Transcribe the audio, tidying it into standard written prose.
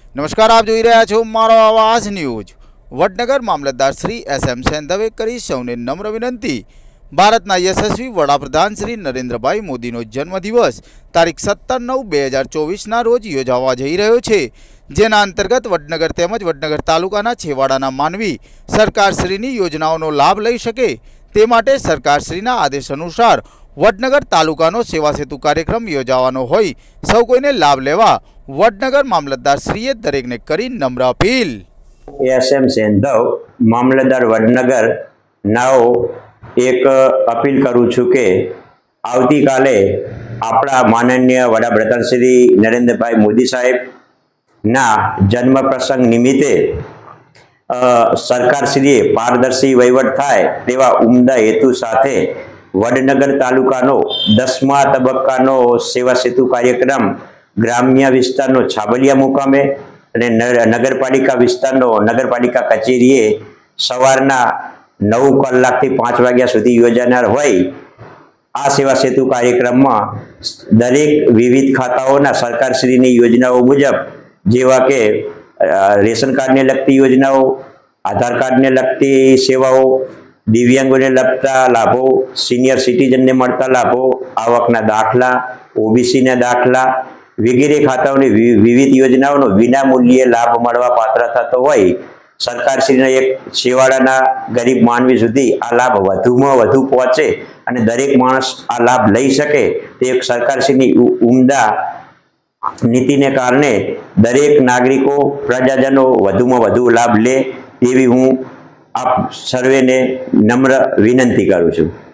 નમસ્કાર, આપ જોઈ રહ્યા છો મારો આવાજ ન્યૂઝ। વડનગર મામલતદાર શ્રી SM સેંધવે કરી સૌને નમ્ર વિનંતી। ભારતના યશસ્વી વડાપ્રધાન શ્રી નરેન્દ્રભાઈ મોદીનો જન્મદિવસ તારીખ 17/9/2024ના રોજ યોજાવા જઈ રહ્યો છે, જેના અંતર્ગત વડનગર તેમજ વડનગર તાલુકાના છેવાડાના માનવી સરકારશ્રીની યોજનાઓનો લાભ લઈ શકે તે માટે સરકારશ્રીના આદેશ અનુસાર વડનગર તાલુકાનો સેવા સેતુ કાર્યક્રમ યોજાવાનો હોય સૌ કોઈને લાભ લેવા વડનગર મામલતદાર શ્રીએ દરેકને કરી નમ્ર અપીલ। SM સેંધવ મામલતદાર વડનગર નાઓ એક અપીલ કરું છું કે આવતીકાલે આપણા માનનીય વડાપ્રધાન શ્રી નરેન્દ્રભાઈ મોદી સાહેબ ના જન્મ પ્રસંગ નિમિત્તે સરકારશ્રીએ પારદર્શી વહીવટ થાય તેવા ઉમદા હેતુ સાથે વડનગર તાલુકાનો 10મા તબક્કાનો સેવા સેતુ કાર્યક્રમ ગ્રામ્ય વિસ્તારનો છાબલિયા મુકામે અને નગરપાલિકા વિસ્તારનો નગરપાલિકા કચેરીએ સવારના 9 કલાકથી 5 વાગ્યા સુધી યોજાનાર હોય આ સેવા સેતુ કાર્યક્રમમાં દરેક વિવિધ ખાતાઓના સરકારશ્રીની યોજનાઓ મુજબ જેવા કે રેશન કાર્ડને લગતી યોજનાઓ, આધાર કાર્ડને લગતી સેવાઓ, દિવ્યાંગોને લગતા લાભો, સિનિયર સિટીઝનને મળતા લાભો, આવકના દાખલા, OBCના દાખલા વગેરે ખાતાઓની વિવિધ યોજનાઓનો વિનામૂલ્યે લાભ મળવા પાત્ર થતો હોય સરકારશ્રીના એક છેવાડાના ગરીબ માનવી સુધી આ લાભ વધુમાં વધુ પહોંચે અને દરેક માણસ આ લાભ લઈ શકે તે એક સરકારશ્રીની ઉમદા નીતિને કારણે દરેક નાગરિકો પ્રજાજનો વધુમાં વધુ લાભ લે તેવી હું આપ સર્વેને નમ્ર વિનંતી કરું છું।